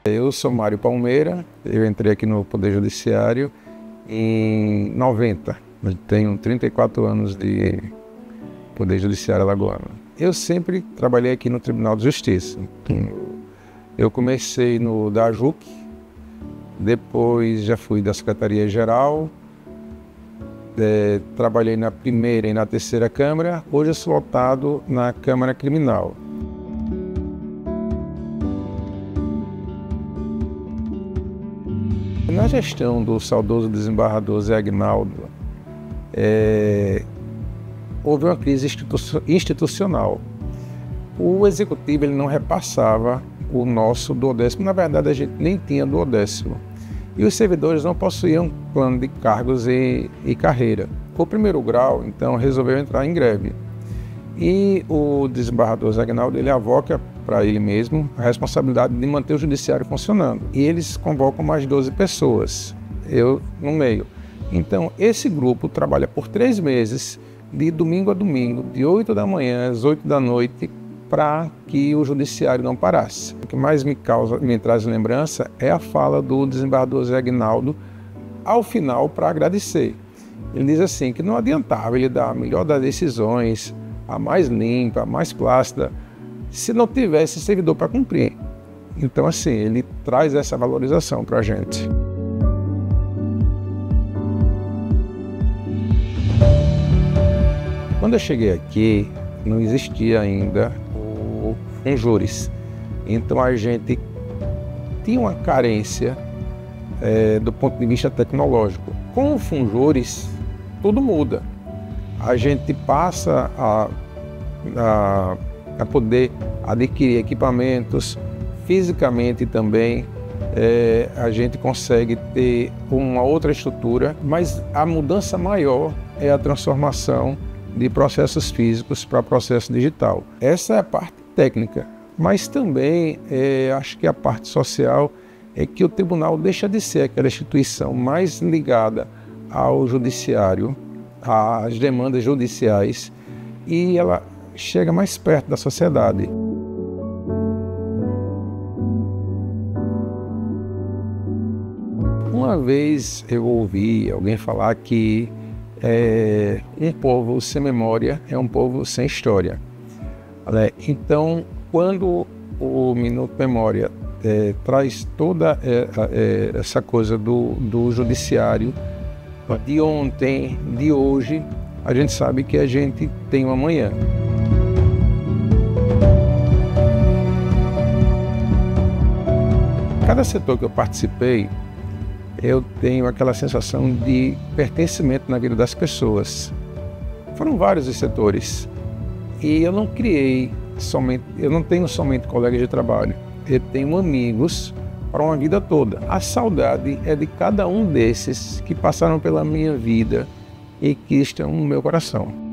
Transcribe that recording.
Eu sou Mário Palmeira, eu entrei aqui no Poder Judiciário em 90. Eu tenho 34 anos de Poder Judiciário alagoano. Eu sempre trabalhei aqui no Tribunal de Justiça. Eu comecei no da AJUC, depois já fui da Secretaria-Geral, trabalhei na primeira e na terceira Câmara, hoje eu sou lotado na Câmara Criminal. Na gestão do saudoso desembargador Zé Aguinaldo, houve uma crise institucional. O executivo ele não repassava o nosso duodécimo, na verdade a gente nem tinha duodécimo. E os servidores não possuíam plano de cargos e carreira. O primeiro grau, então, resolveu entrar em greve. E o desembargador Zé Aguinaldo, ele avoca para ele mesmo a responsabilidade de manter o judiciário funcionando. E eles convocam mais 12 pessoas, eu no meio. Então, esse grupo trabalha por 3 meses, de domingo a domingo, de 8 da manhã às 8 da noite, para que o judiciário não parasse. O que mais me traz lembrança é a fala do desembargador Zé Aguinaldo ao final para agradecer. Ele diz assim, que não adiantava ele dar a melhor das decisões, a mais limpa, a mais plácida, se não tivesse servidor para cumprir. Então, assim, ele traz essa valorização para a gente. Quando eu cheguei aqui, não existia ainda o Funjuris. Então, a gente tinha uma carência do ponto de vista tecnológico. Com o Funjuris, tudo muda. A gente passa a poder adquirir equipamentos, fisicamente também, a gente consegue ter uma outra estrutura, mas a mudança maior é a transformação de processos físicos para processo digital. Essa é a parte técnica, mas também acho que a parte social é que o tribunal deixa de ser aquela instituição mais ligada ao judiciário, às demandas judiciais, e ela chega mais perto da sociedade. Uma vez eu ouvi alguém falar que um povo sem memória é um povo sem história. Então, quando o Minuto Memória traz toda essa coisa do judiciário, de ontem, de hoje, a gente sabe que a gente tem um amanhã. Cada setor que eu participei, eu tenho aquela sensação de pertencimento na vida das pessoas. Foram vários os setores. E eu não tenho somente colegas de trabalho, eu tenho amigos para uma vida toda. A saudade é de cada um desses que passaram pela minha vida e que estão no meu coração.